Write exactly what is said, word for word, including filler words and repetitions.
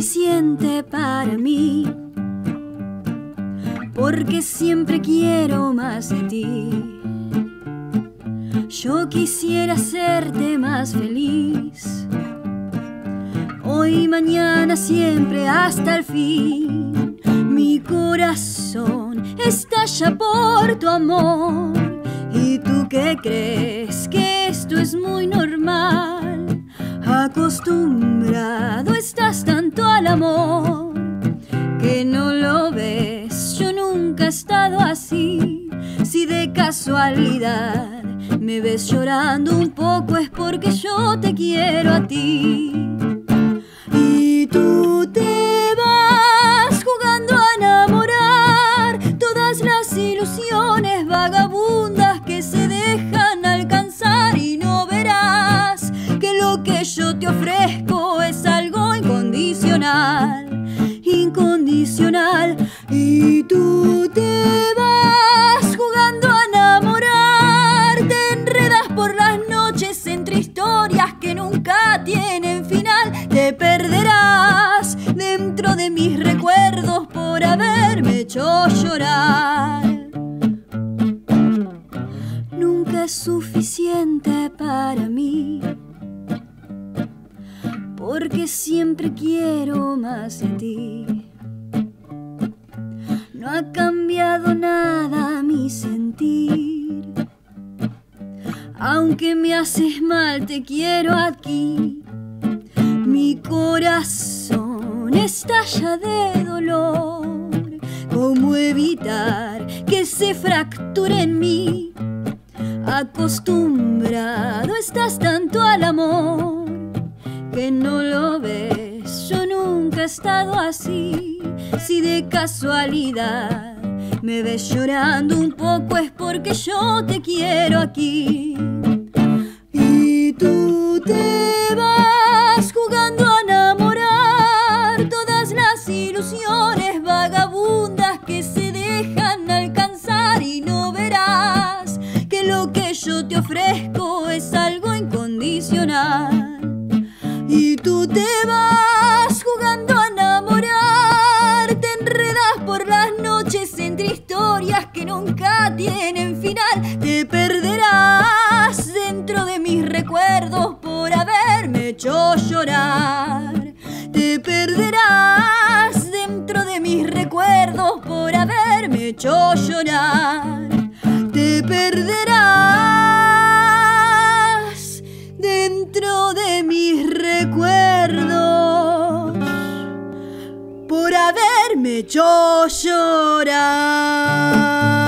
suficiente para mí, porque siempre quiero más de ti. Yo quisiera hacerte más feliz, hoy, mañana, siempre, hasta el fin. Mi corazón estalla por tu amor. ¿Y tú qué crees? Que esto es muy normal. Acostumbrado estás tanto al amor que no lo ves. Yo nunca he estado así. Si de casualidad me ves llorando un poco es porque yo te quiero a ti. Y tú te vas jugando a enamorar todas las ilusiones vagabundas que se dejan alcanzar, y no verás que lo que yo te ofrezco es algo incondicional, incondicional. Y tú te vas jugando a enamorar, te enredas por las noches entre historias que nunca tienen final. Te perderás dentro de mis recuerdos por haberme hecho llorar. Nunca es suficiente para mí, porque siempre quiero más de ti. No ha cambiado nada mi sentir, aunque me haces mal te quiero aquí. Mi corazón estalla de dolor. ¿Cómo evitar que se fracture en mí? Acostumbrado estás tanto al amor que no lo ves. Yo nunca he estado así. Si de casualidad me ves llorando un poco es porque yo te quiero aquí. Y tú te vas jugando a enamorar todas las ilusiones vagabundas que se dejan alcanzar, y no verás que lo que yo te ofrezco es algo incondicional. Y tú te vas jugando a enamorar, te enredas por las noches entre historias que nunca tienen final. Te perderás dentro de mis recuerdos por haberme hecho llorar. Te perderás dentro de mis recuerdos por haberme hecho llorar. Te perderás dentro de mis recuerdos por haberme hecho llorar.